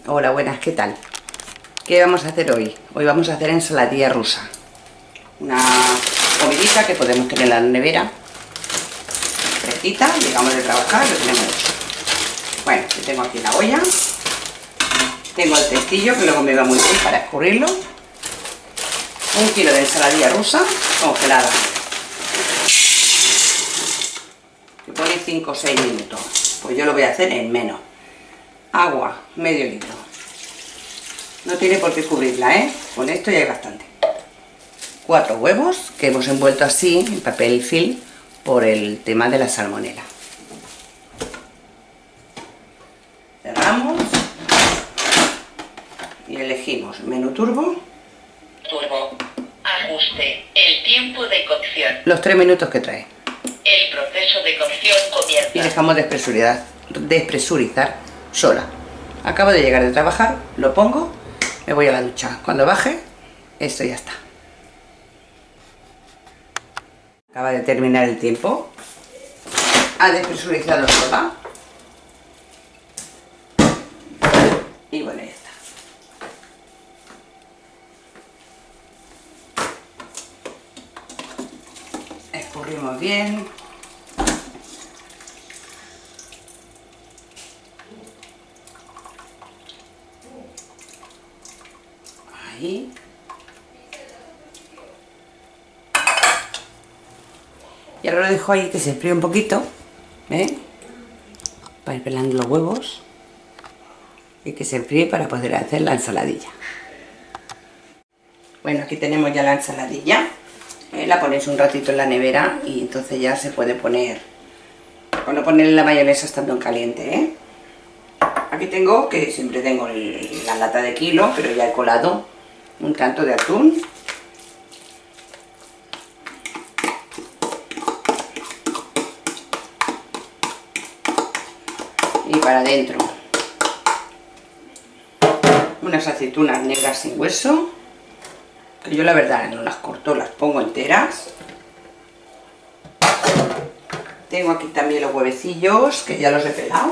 Hola, buenas, ¿qué tal? ¿Qué vamos a hacer hoy? Hoy vamos a hacer ensaladilla rusa. Una comidita que podemos tener en la nevera. Fresquita, llegamos de trabajar, lo tenemos hecho. Bueno, yo tengo aquí la olla. Tengo el cestillo, que luego me va muy bien para escurrirlo. 1 kilo de ensaladilla rusa congelada. Que pone 5 o 6 minutos. Pues yo lo voy a hacer en menos. Agua, medio litro. No tiene por qué cubrirla, ¿eh? Con esto ya hay bastante. 4 huevos que hemos envuelto así en papel film por el tema de la salmonela. Cerramos y elegimos menú turbo. Turbo. Ajuste. El tiempo de cocción. Los 3 minutos que trae. El proceso de cocción comienza. Y dejamos despresurizar sola. Acabo de llegar de trabajar, lo pongo, me voy a la ducha. Cuando baje, esto ya está. Acaba de terminar el tiempo. Ha despresurizado sola. Y bueno, ya está. Escurrimos bien. Ahí. Y ahora lo dejo ahí que se enfríe un poquito, ¿eh? Para ir pelando los huevos y que se enfríe para poder hacer la ensaladilla. Bueno, aquí tenemos ya la ensaladilla. La ponéis un ratito en la nevera y entonces ya se puede poner, cuando poner la mayonesa estando en caliente, ¿eh? Aquí tengo, que siempre tengo la lata de kilo, pero ya he colado un tanto de atún. Y para adentro unas aceitunas negras sin hueso, que yo la verdad no las corto, las pongo enteras. Tengo aquí también los huevecillos, que ya los he pelado.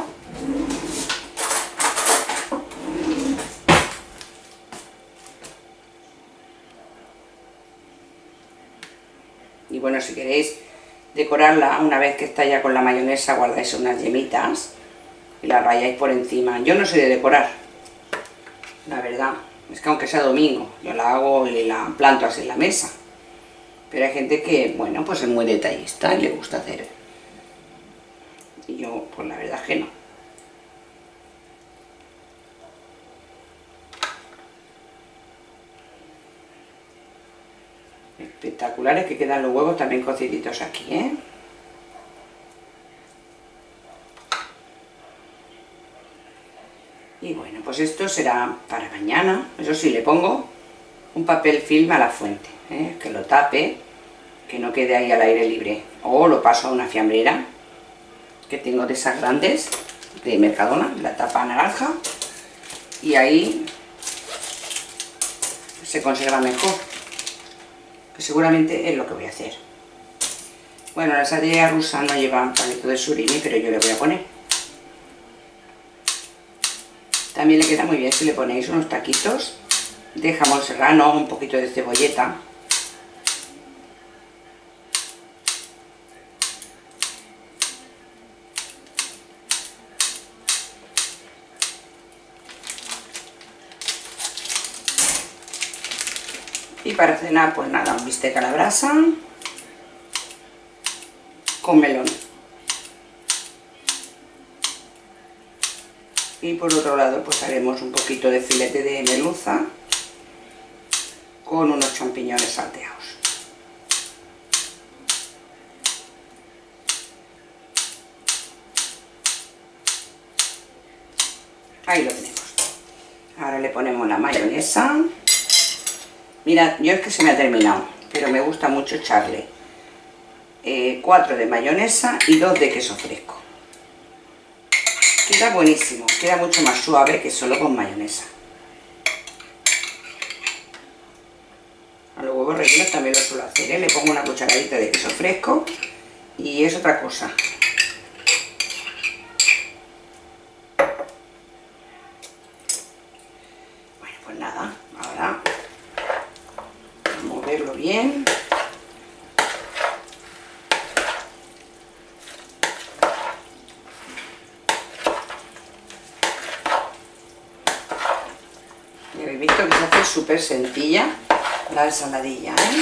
Y bueno, si queréis decorarla una vez que está ya con la mayonesa, guardáis unas yemitas y la rayáis por encima. Yo no soy de decorar, la verdad. Es que aunque sea domingo, yo la hago y la planto así en la mesa. Pero hay gente que, bueno, pues es muy detallista y le gusta hacer. Y yo, pues la verdad es que no. Espectaculares que quedan los huevos también cociditos aquí, ¿eh? Y bueno, pues esto será para mañana. Eso sí, le pongo un papel film a la fuente, ¿eh? Que lo tape, que no quede ahí al aire libre. O lo paso a una fiambrera, que tengo de esas grandes, de Mercadona, la tapa naranja. Y ahí se conserva mejor. Que seguramente es lo que voy a hacer. Bueno, la ensaladilla rusa no lleva palito de surimi, pero yo le voy a poner. También le queda muy bien si le ponéis unos taquitos de jamón serrano, un poquito de cebolleta. Y para cenar, pues nada, un bistec a la brasa con melón. Y por otro lado, pues haremos un poquito de filete de merluza con unos champiñones salteados. Ahí lo tenemos. Ahora le ponemos la mayonesa. Mirad, yo es que se me ha terminado, pero me gusta mucho echarle 4 de mayonesa y 2 de queso fresco. Queda buenísimo, queda mucho más suave que solo con mayonesa. A los huevos rellenos también lo suelo hacer, ¿eh? Le pongo una cucharadita de queso fresco y es otra cosa. súper sencilla la ensaladilla, ¿eh?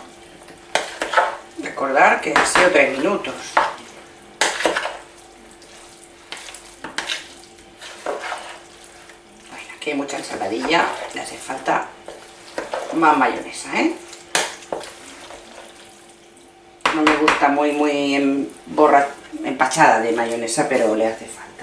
Recordar que ha sido 3 minutos. Bueno, aquí hay mucha ensaladilla, le hace falta más mayonesa, ¿eh? No me gusta muy empachada de mayonesa, pero le hace falta.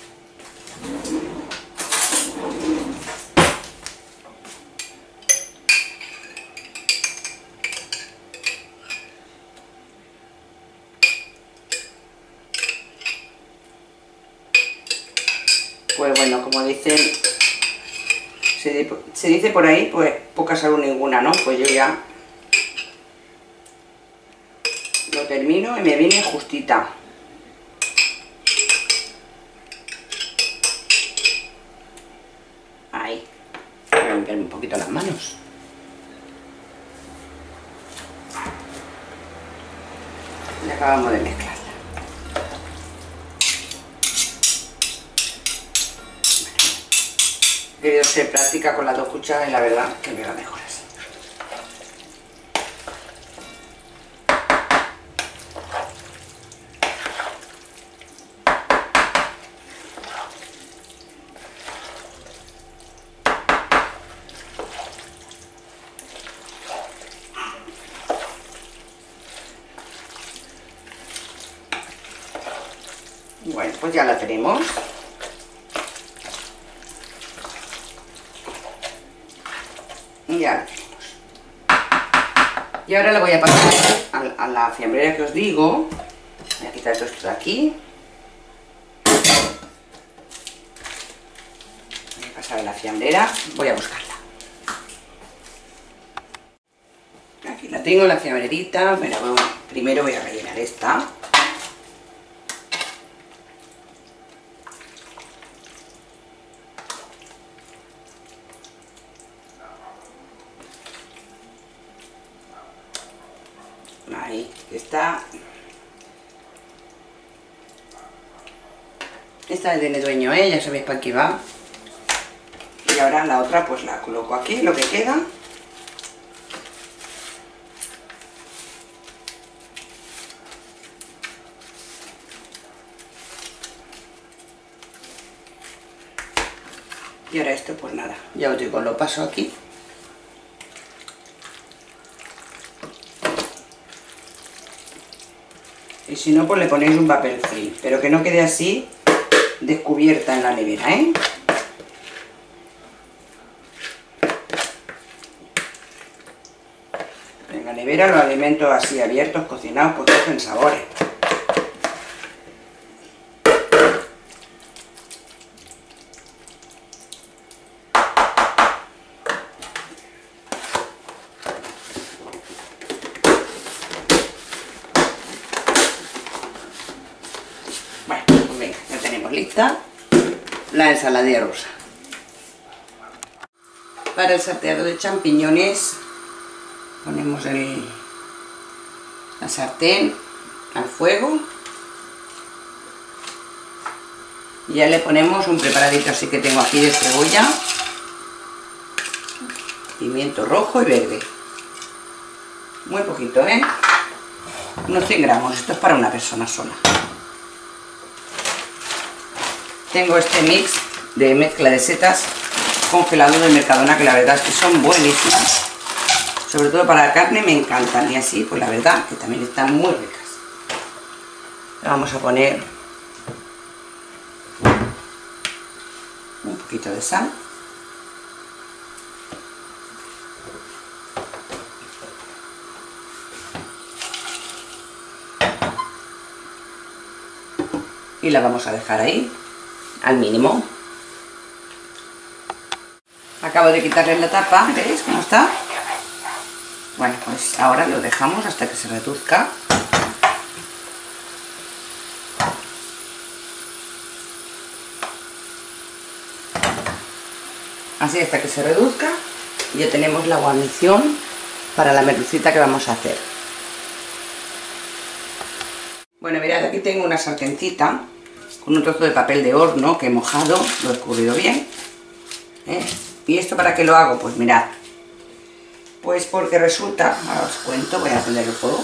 Pues bueno, como dicen, se dice por ahí, pues poca salud ninguna, ¿no? Pues yo ya lo termino y me viene justita. Ahí. Voy a limpiarme un poquito las manos. Y acabamos de mezclarla. He querido ser práctica con las 2 cucharas y la verdad que me va mejor así. Bueno, pues ya la tenemos. Ya la tenemos. Y ahora le voy a pasar a la fiambrera que os digo. Voy a quitar todo esto de aquí. Voy a pasar a la fiambrera. Voy a buscarla. Aquí la tengo, la fiambrerita. Primero voy a rellenar esta. Ahí está. Esta es de Nedueño, ya sabéis para qué va. Y ahora la otra pues la coloco aquí, lo que queda. Y ahora esto pues nada, ya os digo, lo paso aquí. Y si no, pues le ponéis un papel film, pero que no quede así descubierta en la nevera, ¿eh? En la nevera los alimentos así abiertos, cocinados, pues cogen sabores. Lista la ensaladilla rusa. Para el salteado de champiñones ponemos la sartén al fuego y ya le ponemos un preparadito así que tengo aquí de cebolla, pimiento rojo y verde, muy poquito, unos 100 gramos, esto es para una persona sola. Tengo este mix de mezcla de setas congelado del Mercadona, que la verdad es que son buenísimas. Sobre todo para la carne me encantan, y así pues la verdad que también están muy ricas. Le vamos a poner un poquito de sal. Y la vamos a dejar ahí al mínimo. Acabo de quitarle la tapa, ¿veis cómo está? Bueno, pues ahora lo dejamos hasta que se reduzca. Así hasta que se reduzca y ya tenemos la guarnición para la merlucita que vamos a hacer. Bueno, mirad, aquí tengo una sartencita con un trozo de papel de horno que he mojado, lo he escurrido bien. Y esto, ¿para qué lo hago? Pues mirad, Pues porque resulta, ahora os cuento, voy a encender el fuego,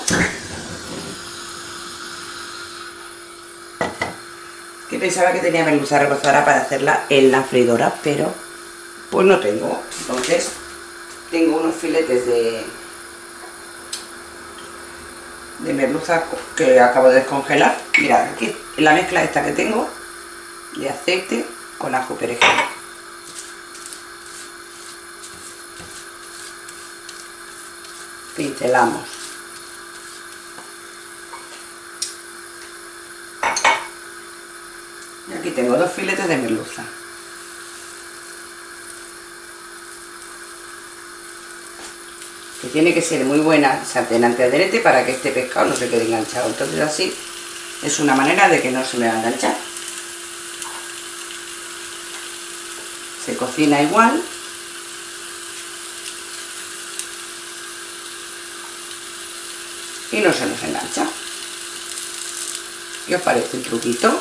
que pensaba que tenía merluza rebozada para hacerla en la freidora, pero pues no tengo. Entonces tengo unos filetes de merluza que acabo de descongelar. Mirad, aquí en la mezcla esta que tengo de aceite con ajo perejil. Pincelamos. Y aquí tengo 2 filetes de merluza. Que tiene que ser muy buena sartén antiadherente para que este pescado no se quede enganchado. Entonces así es una manera de que no se me va a enganchar. Se cocina igual. Y no se nos engancha. ¿Qué os parece el truquito?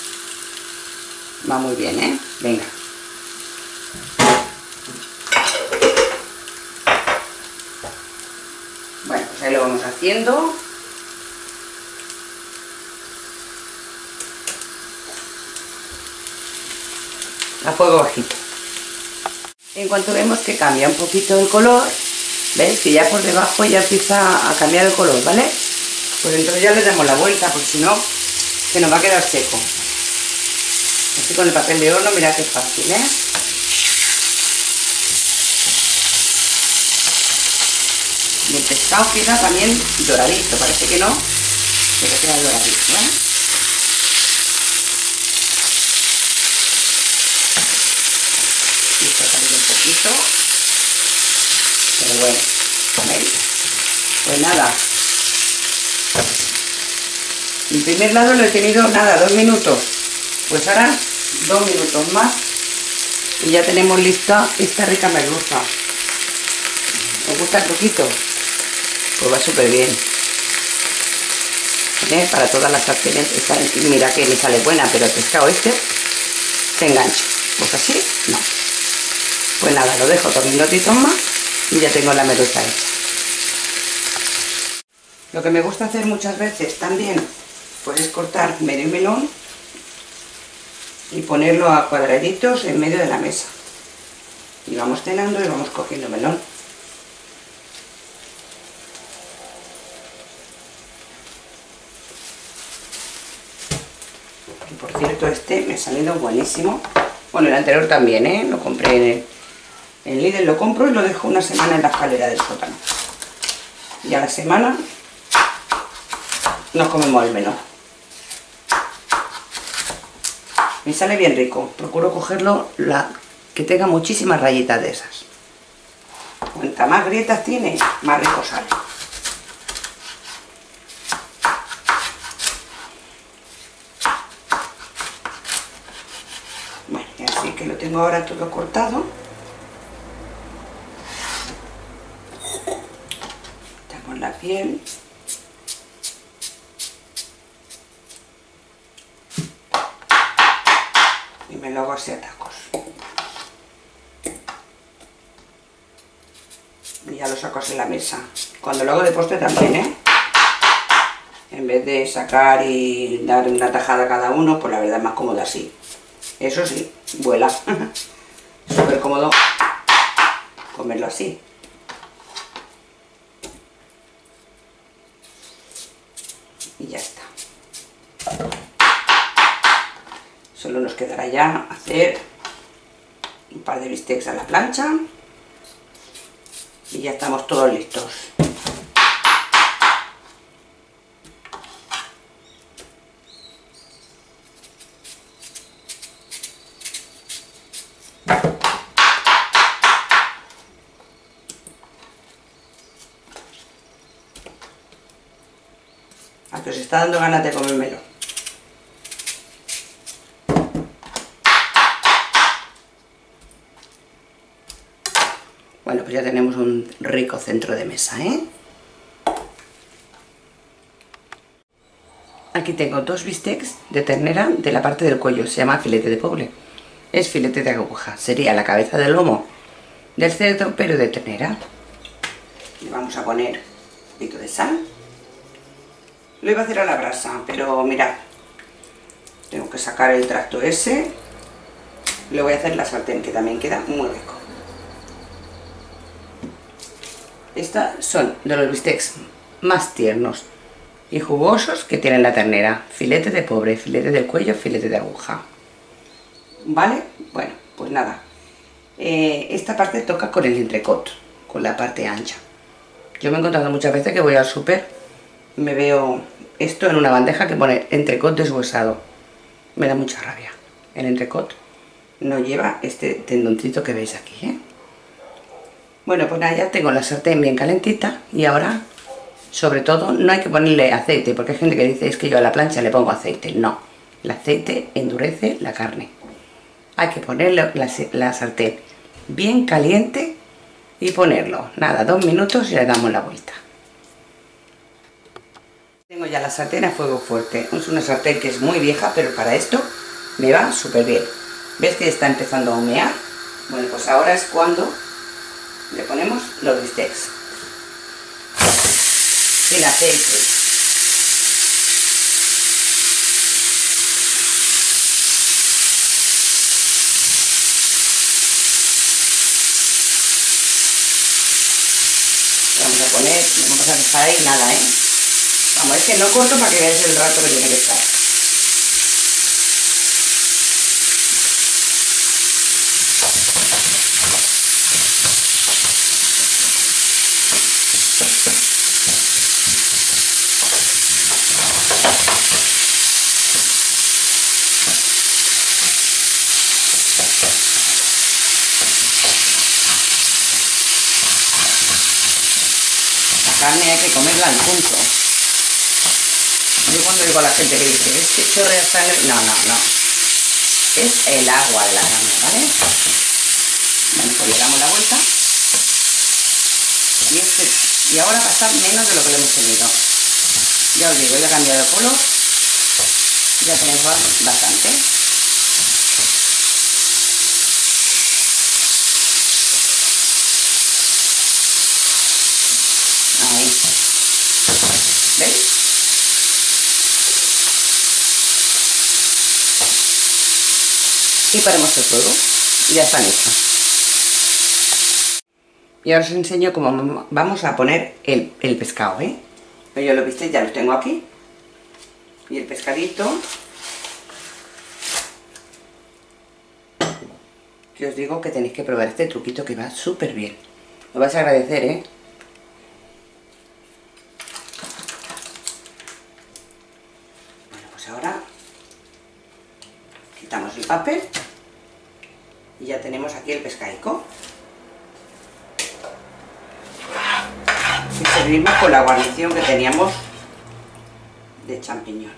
Va muy bien, ¿eh? Venga. Bueno, pues ahí lo vamos haciendo. A fuego bajito. En cuanto vemos que cambia un poquito el color, ¿veis? Que ya por debajo ya empieza a cambiar el color, ¿vale? Pues entonces ya le damos la vuelta, porque si no, se nos va a quedar seco. Así con el papel de horno, mirad qué fácil, ¿eh? Y el pescado queda también doradito, parece que no, pero queda doradito, ¿eh? Y esto sale un poquito, pero bueno, ¿veis? Pues nada, el primer lado lo he tenido nada, 2 minutos, pues ahora 2 minutos más y ya tenemos lista esta rica merluza. ¿Os gusta el poquito? Pues va súper bien, ¿eh? Para todas las sartenes. Mira que me sale buena, pero el pescado este se engancha. Pues así, no. Pues nada, lo dejo 2 minutitos más y ya tengo la merluza hecha. Lo que me gusta hacer muchas veces también, pues es cortar medio melón y ponerlo a cuadraditos en medio de la mesa. Y vamos cenando y vamos cogiendo melón. Y por cierto, este me ha salido buenísimo. Bueno, el anterior también, ¿eh? Lo compré en Lidl, lo compro y lo dejo una semana en la escalera del sótano. Y a la semana nos comemos el melón. Me sale bien rico. Procuro cogerlo que tenga muchísimas rayitas de esas. Cuanta más grietas tiene, más rico sale. Bueno, y así que lo tengo ahora todo cortado. Quitamos la piel. Y me lo hago así a tacos. Y ya lo saco así en la mesa. Cuando lo hago de postre también, ¿eh? En vez de sacar y dar una tajada a cada uno, pues la verdad es más cómodo así. Eso sí, vuela. Súper cómodo comerlo así. Y ya está. Solo nos quedará ya hacer un par de bistecs a la plancha y ya estamos todos listos. A que os está dando ganas de comérmelo. Bueno, pues ya tenemos un rico centro de mesa, ¿eh? Aquí tengo 2 bistecs de ternera de la parte del cuello, se llama filete de poble. Es filete de aguja, sería la cabeza del lomo del cerdo, pero de ternera. Le vamos a poner un poquito de sal. Lo iba a hacer a la brasa, pero mirad, tengo que sacar el tracto ese. Lo voy a hacer en la sartén, que también queda muy rico. Estos son de los bistecs más tiernos y jugosos que tiene la ternera. Filete de pobre, filete del cuello, filete de aguja. ¿Vale? Bueno, pues nada. Esta parte toca con el entrecot, con la parte ancha. Yo me he encontrado muchas veces que voy al súper, me veo esto en una bandeja que pone entrecot deshuesado. Me da mucha rabia. El entrecot no lleva este tendoncito que veis aquí, ¿eh? Bueno, pues nada, ya tengo la sartén bien calentita y ahora, sobre todo, no hay que ponerle aceite, porque hay gente que dice, es que yo a la plancha le pongo aceite. No, el aceite endurece la carne. Hay que ponerle la sartén bien caliente y ponerlo, nada, 2 minutos y le damos la vuelta. Tengo ya la sartén a fuego fuerte. Es una sartén que es muy vieja, pero para esto me va súper bien. ¿Ves que está empezando a humear? Bueno, pues ahora es cuando le ponemos los bistecs. Sin aceite. Vamos a poner, no vamos a dejar ahí nada, ¿eh? Vamos, es que no corto para que veáis el rato que tiene que estar. La carne hay que comerla al punto. Yo cuando digo a la gente que dice, es que chorrea sangre, no, no, no. Es el agua de la carne, ¿vale? Bueno, pues le damos la vuelta. Y ahora va a estar menos de lo que le hemos tenido. Ya os digo, ya ha cambiado de color. Ya tenemos bastante. Ahí. ¿Veis? Y paremos el fuego. Y ya están hechos. Y ahora os enseño cómo vamos a poner el pescado, ¿eh? Yo lo viste, ya los tengo aquí. Y el pescadito, que os digo que tenéis que probar este truquito que va súper bien. Lo vais a agradecer, ¿eh? Bueno, pues ahora quitamos el papel y ya tenemos aquí el pescadico. Y servimos con la guarnición que teníamos de champiñón.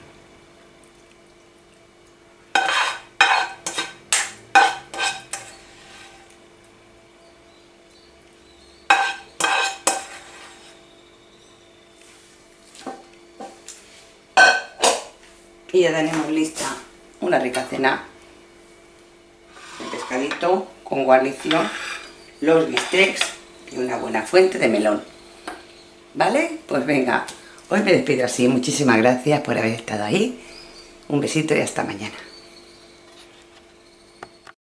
Y ya tenemos lista una rica cena. El pescadito con guarnición, los bistecs y una buena fuente de melón. ¿Vale? Pues venga, hoy me despido así. Muchísimas gracias por haber estado ahí. Un besito y hasta mañana.